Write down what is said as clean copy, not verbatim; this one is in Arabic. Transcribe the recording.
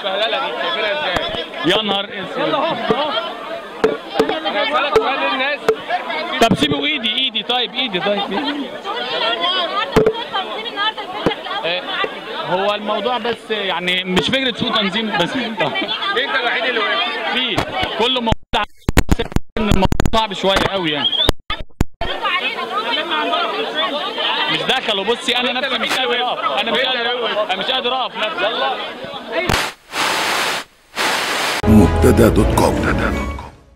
البهدله دي شايفينها ازاي؟ يا نهار اسود. انا هسألك سؤال للناس. طب سيبوا ايدي طيب ايدي. هو الموضوع بس يعني مش فكره سوء تنظيم بس. انت الوحيد اللي واقف في كله موجود. ان الموضوع صعب شويه قوي يعني. مش دخلوا. بصي انا نفسي مش قادر اقف. انا مش قادر اقف نفسي. مبتدا.com